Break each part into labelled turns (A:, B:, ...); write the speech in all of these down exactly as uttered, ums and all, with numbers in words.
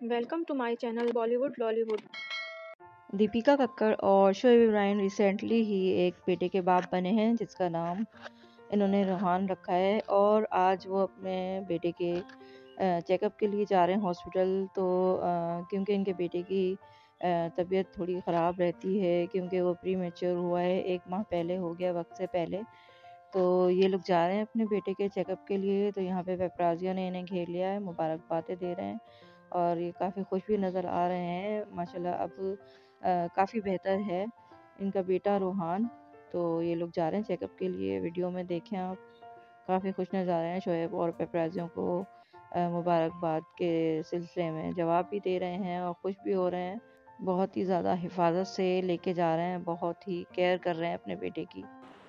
A: Welcome to my channel Bollywood Lollywood.
B: Deepika Kakkar और Shoaib Ibrahim recently ही एक बेटे के बाप बने हैं जिसका नाम इन्होंने रोहान रखा है। और आज वो अपने बेटे के चेकअप के लिए जा रहे हैं हॉस्पिटल। तो अ, क्योंकि इनके बेटे की तबीयत थोड़ी ख़राब रहती है, क्योंकि वो प्री मैच्योर हुआ है, एक माह पहले हो गया, वक्त से पहले। तो ये लोग जा रहे हैं अपने बेटे के चेकअप के लिए। तो यहाँ पे पेपराजियों ने इन्हें घेर लिया है, मुबारकबादें दे रहे हैं और ये काफ़ी खुश भी नज़र आ रहे हैं। माशाल्लाह अब काफ़ी बेहतर है इनका बेटा रोहान। तो ये लोग जा रहे हैं चेकअप के लिए। वीडियो में देखें आप, काफ़ी खुश नज़र आ रहे हैं। शोएब और पेपराजियों को मुबारकबाद के सिलसिले में जवाब भी दे रहे हैं और खुश भी हो रहे हैं। बहुत ही ज़्यादा हिफाजत से लेके जा रहे हैं, बहुत ही केयर कर रहे हैं अपने बेटे की।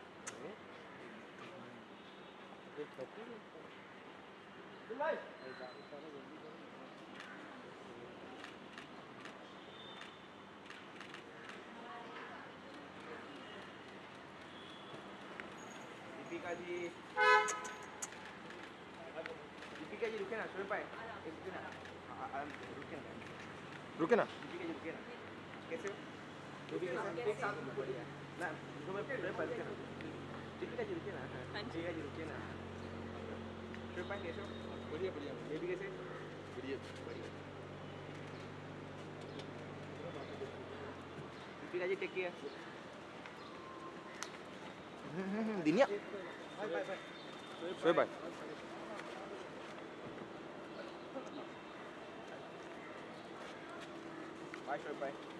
C: दीपिका जी दीपिका जी रुके ना, शोएब भाई रुके ना, रुके ना रुके ना दीपिका जी रुके ना। कैसे हो? एक साथ में बढ़िया ना, शोएब भाई रुके ना, दीपिका जी रुके ना, दीपिका जी रुके ना। शोएब भाई कैसे हो? बढ़िया बढ़िया। बेबी कैसे? बढ़िया बढ़िया। Deepika ji take care. दिनिया बाय बाय बाय। शोएब भाई बाय शोएब भाई।